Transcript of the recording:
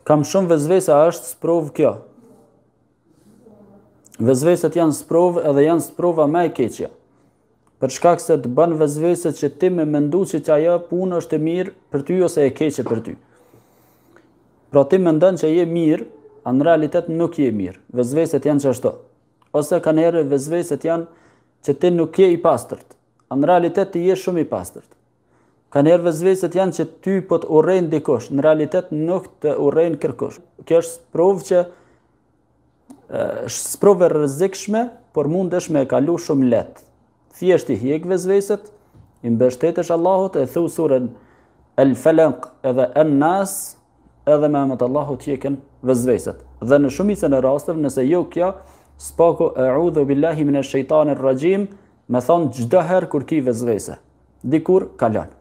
Kam shumë vezvese, a është sprovë kjo? Vezveset janë sprovë edhe janë sprova më e keqja. Për shkak se të bën vezveset që ti me mendu që ajo punë është e mirë për ty ose e keqe për ty. Pra ti mendon që je mirë, a në realitet nuk je mirë. Vezveset janë çashto. Ose kanëherë vezveset janë që ti nuk je i pastërt, a në realitet ti je shumë i pastërt. Kanëherë vezveset janë që ty po të urrejnë dikush, në realitet nuk të urrejnë kërkush. Kjo është sprovë që është sprovë e rrezikshme, por mundesh me e kalu shumë lehtë. Thjesht i hjek vezveset, i mbështetesh Allahut, e thu surën El Falaq edhe En Nas, edhe me emët Allahut hjeken vezveset. Dhe në shumicën e rasteve, nëse jo kjo, spaku a'udhu billahi minash shaitanir rajim, me thonë çdo herë kur ki vezvese. Dikur kalon.